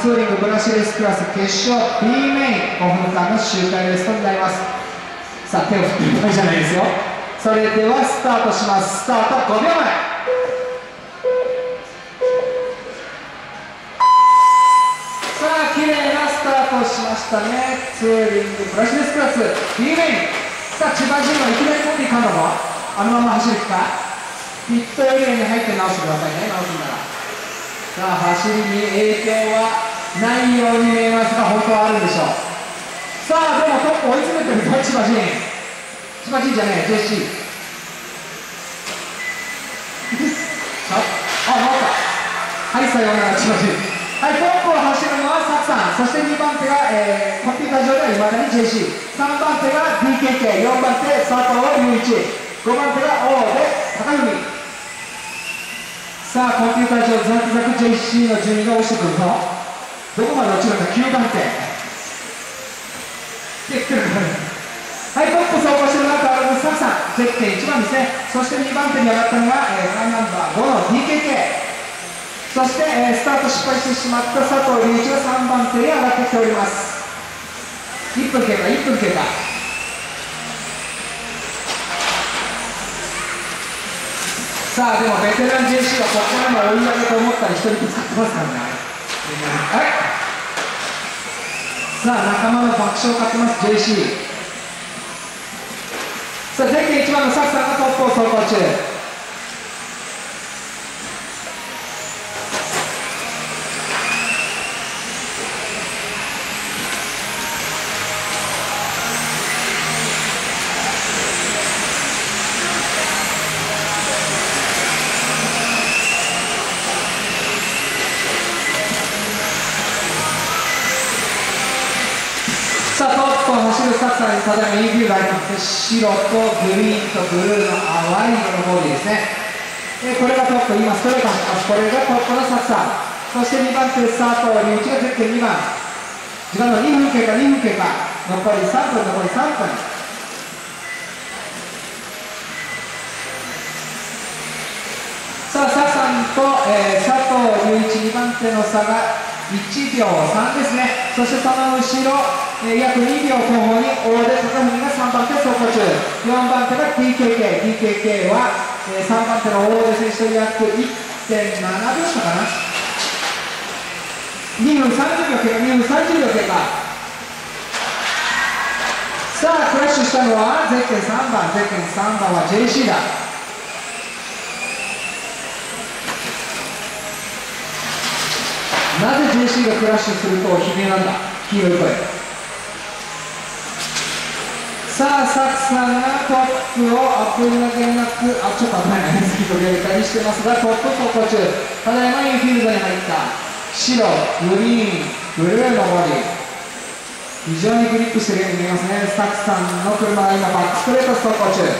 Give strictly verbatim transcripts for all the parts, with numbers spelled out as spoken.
ツーリングブラシレースクラス決勝 B メインごふんかんの周回レースとなります。さあ手を振ってる場合じゃないですよ。それではスタートします。スタートごびょうまえ。さあ綺麗なスタートしましたね。ツーリングブラシレースクラス B メイン。さあ千葉陣はいきなり飛んでいかんだぞ。あのまま走る気か。ピットエリアに入って直してくださいね。直すんならさあ走りに影響はないように見えますが本当はあるんでしょう。さあでもトップ追い詰めてるぞ千葉陣。千葉陣じゃねえ ジェーシー さああ回ったはいさようなら千葉陣。はいトップを走るのはサクさん。そしてにばん手が、えー、コンピューター上ではいまだに ジェーシー。さんばん手が ディーケーケー。よんばん手佐藤雄一。ごばん手が大手高文。さあコンピューター上ザクザク ジェーシー の順位が落ちてくるぞ。どこまで落ちるかきゅうばん手で来るはいトップ走行してるのは変わらずサクさんゼッケンいちばんですね。そしてにばん手に上がったのが、えー、ナンバーごの ディーケーケー。そして、えー、スタート失敗してしまった佐藤隆一がさんばん手に上がってきております。いっぷん経過いっぷん経過。さあでもベテラン ジェーシー はここでも追い上げと思ったり一人ぶつかってますからね。はい、さあ仲間の爆笑を買ってます ジェーシー。 さあゼッケンいちばんのサクさんがトップを走行中。さあトップを走るサクさんにただいまインフィールドがあります。白とグリーンとブルーの淡い色のボディですね。えこれがトップ、今ストレート走ってます。これがトップのサクさん。そしてにばん手佐藤隆一がゼッケンにばん。時間のにふん経過にふん経過。残りさんぷん残りさんぷん。さあサクさんと、えー、佐藤隆一にばん手の差がいちびょうさんですね。そしてその後ろ、えー、約にびょう後方に大出高文がさんばん手走行中。よんばん手が ディーケーケー。 ディーケーケー は、えー、さんばん手の大出選手と約 いってんななびょうしかかな。にふんさんじゅうびょう経過にふんさんじゅうびょう経過。さあクラッシュしたのはゼッケンさんばん。ゼッケンさんばんは ジェーシー だ。なぜ ジェーシー がクラッシュすると悲鳴なんだ。黄色い声。さあサクさんがトップを危なげなくあちょっと危ないなスピードでたりしてますがトップ走行中。ただいまインフィールドに入った白グリーンブルーのボディ非常にグリップしているように見えますね。サクさんの車が今バックストレート走行中。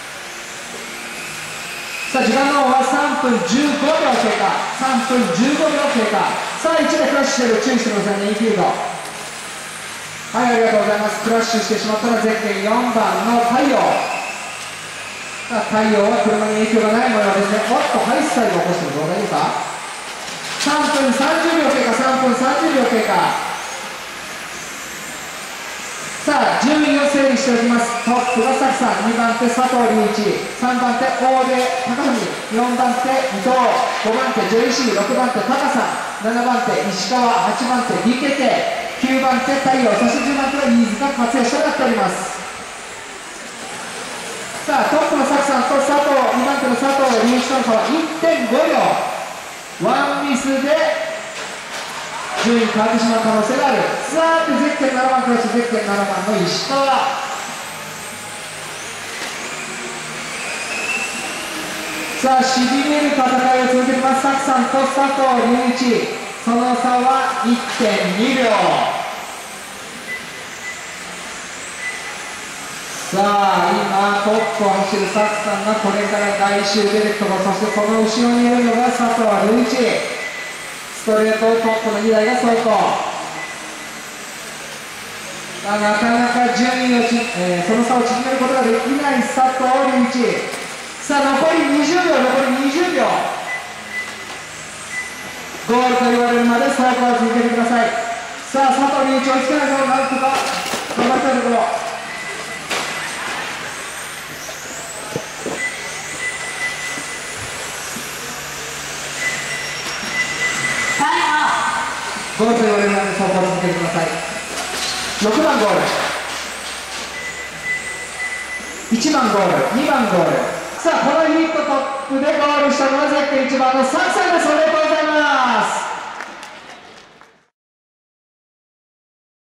さあ時間の方はさんぷんじゅうごびょう経過。さんぷんじゅうごびょう経過。さあいちだいクラッシュしている。注意してくださいねインフィールド。はいありがとうございます。クラッシュしてしまったらゼッケンよんばんの太陽。さあ太陽は車に影響がない模様ですね。おっとハイスタイルを起こしてるぞ。大丈夫か。さんぷんさんじゅうびょう経過。さんぷんさんじゅうびょう経過。さあ順位を整理しておきます。トップがサクさん、にばん手佐藤隆一、さんばん手大出高文、よんばん手伊藤、ごばん手 ジェーシー、ろくばん手タカさん、ななばん手石川、はちばん手 ディーケーケー、きゅうばん手太陽、そしてじゅうばん手は飯塚克也となっております。さあトップのサクさんと佐藤、にばん手の佐藤隆一との差は いってんごびょう。ワンミスで順位変わってしまう可能性がある。さあゼッケンななばんクラス、ゼッケンななばんの石川。さあしびれる戦いを続けてます。サクさんと佐藤隆一、その差は いってんにびょう。さあ今トップを走るサクさんがこれから外周出てくところ、そしてその後ろにいるのが佐藤隆一。ストレートトップのにだいが走行。なかなか順位をち、えー、その差を縮めることができない佐藤隆一。さあ残りにじゅうびょう、残りにじゅうびょう。 ゴールと言われるまで走行を続けてください。さあ佐藤隆一追いつけないぞ、なんとか頑張ったところ。ゴールと言われるまで走行を続けてください。ろくばんゴール、いちばんゴール、にばんゴール。さあこのユニットトップでゴールしたのはゼッケンいちばんのサクさんです。おめでとうございます。